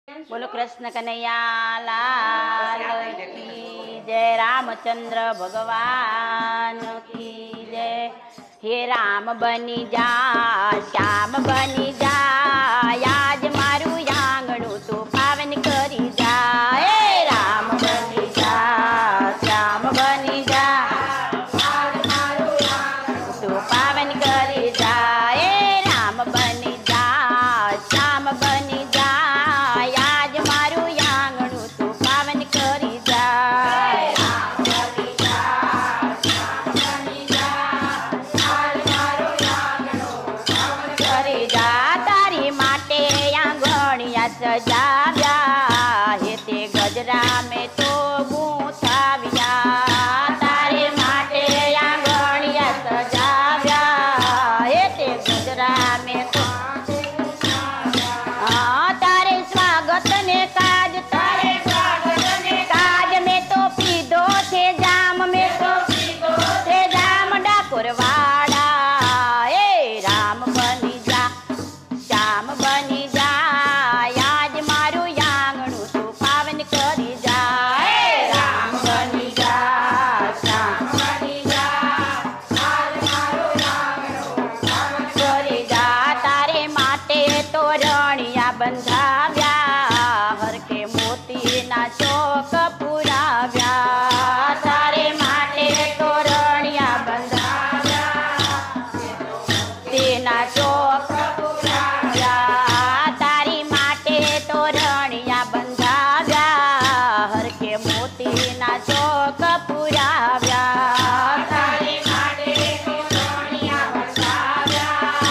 बोलो कृष्ण कन्हैया लाल की जय। रामचंद्र भगवान की जय। हे राम बनी जा श्याम बनी जा, आज मारू आंगणું तो पावन करी जा। हे राम बनी जा श्याम बनी जा, आज मारू आंगणું तो पावन करी जा। हे राम बनी जा श्याम बनी जा, आज मारू आंगणું तो पावन करी जा। सजाव्या हे ते गजरा में तो गूंथाव्या, तारे माटे आंगणिया सजाव्या हे ते गजरा में तो। तारे स्वागत ने काज, तारे स्वागत ने काज में तो पीधो थे जाम, में तो पीधो थे जाम डाकोर वाड़ा। ए राम बनी जा श्याम बनी जा, बंधाव्या हर के मोती ना चौक पुराव्या, तारे माटे तोरणिया बंधाव्या तेना चौक पुराव्या, तारी माटे तोरणिया बंधाव्या हर के मोती ना चौक पुराव्या, तारी माटे तोरणिया बंधाव्या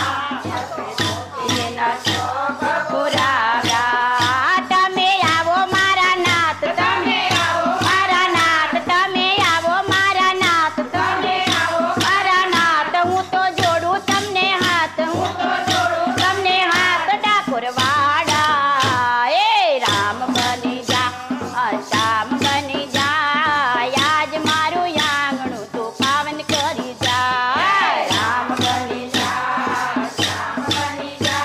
तेना चौक पुराव्या। તમે આવો મારા નાથ, તમે આવો મારા નાથ, તમે આવો મારા નાથ, તમે આવો મારા નાથ, હું તો જોડું તમને હાથ, હું તો જોડું તમને હાથ ડાકોર વાડા। એ રામ બની જા શ્યામ બની જા, આજ મારું આંગણું તું પાવન કરી જા। રામ બની જા શ્યામ બની જા,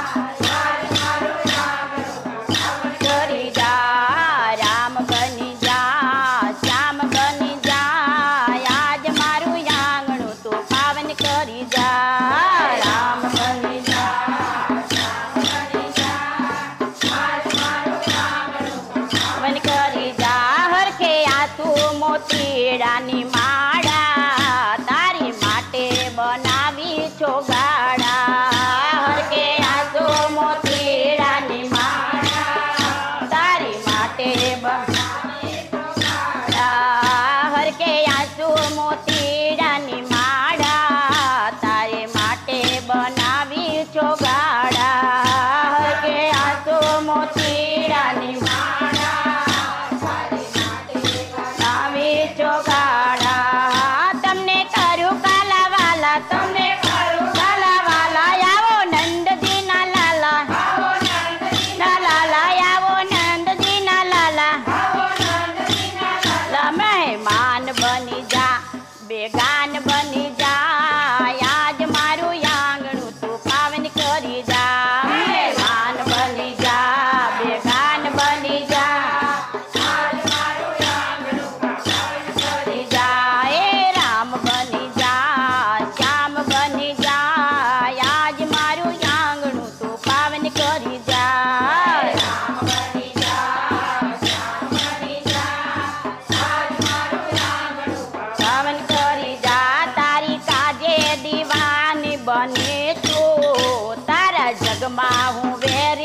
કરી जा। राम बनी जा श्याम बनी जा, आज मारू आंगणुं तो पावन करी जा। राम बनी जा श्याम बनी जा, आज मारू आंगणुं पावन करी जा। हर के आंसू मोतीडानी माळा, तारी माटे बनावी छो गाड़ा। हर के आंसू मोतीडानी माळा, तारी माटे हर के आंसू मोतीडानी माड़ा, तारे माटे बनावी छो गाड़ा। हर के आंसू मोतीडानी माड़ा, तारे माटे बनावी छो गाड़ा। तमने करू काला वाला, तमने करू काला वाला, आवो नंद जी ना लाला, आवो नंद जी ना लाला, आवो नंद जी ना लाला, आवो नंद जी ना लाला। मेहमान बनी जा बेगान बनी जा, आज मारू आंगणुं तू पावन करी जा। मेहमान बनी जा बेगान बनी जा, आज मारू आंगणुं पावन करी जा। ए राम बनी जा श्याम बनी जा, आज मारू आंगणुं तू पावन करी जा। राम बनी जा श्याम बनी जा, आज मारू आंगणुं पावन करी जा। तारी काजे दीवानी बने तो तारा जगमा हूँ वेरी